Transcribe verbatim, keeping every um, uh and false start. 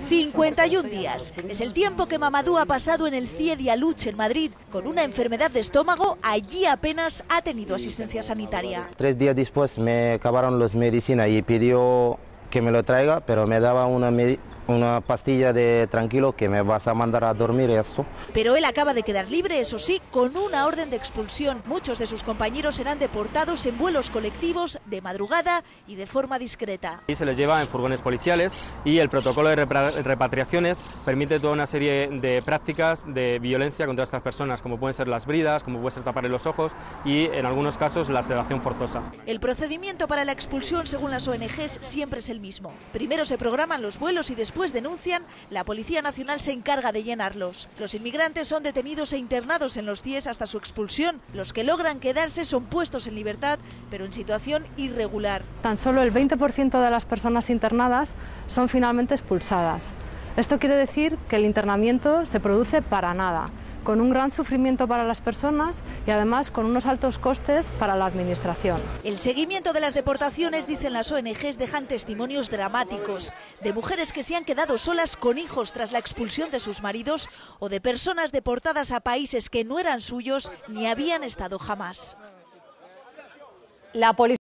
cincuenta y un días. Es el tiempo que Mamadou ha pasado en el C I E Dialuch en Madrid. Con una enfermedad de estómago, allí apenas ha tenido asistencia sanitaria. Tres días después me acabaron las medicinas y pidió que me lo traiga, pero me daba una, una pastilla de tranquilo que me vas a mandar a dormir esto. Pero él acaba de quedar libre, eso sí, con una orden de expulsión. Muchos de sus compañeros serán deportados en vuelos colectivos de madrugada y de forma discreta. Y se les lleva en furgones policiales y el protocolo de repatriaciones permite toda una serie de prácticas de violencia contra estas personas, como pueden ser las bridas, como puede ser taparle los ojos y en algunos casos la sedación forzosa. El procedimiento para la expulsión, según las O N Ges, siempre es el mismo. Primero se programan los vuelos y después denuncian, la Policía Nacional se encarga de llenarlos. Los inmigrantes son detenidos e internados en los C I E S hasta su expulsión. Los que logran quedarse son puestos en libertad, pero en situación irregular. Tan solo el veinte por ciento de las personas internadas son finalmente expulsadas. Esto quiere decir que el internamiento se produce para nada, con un gran sufrimiento para las personas y además con unos altos costes para la administración. El seguimiento de las deportaciones, dicen las O N Ges, dejan testimonios dramáticos de mujeres que se han quedado solas con hijos tras la expulsión de sus maridos o de personas deportadas a países que no eran suyos ni habían estado jamás. La policía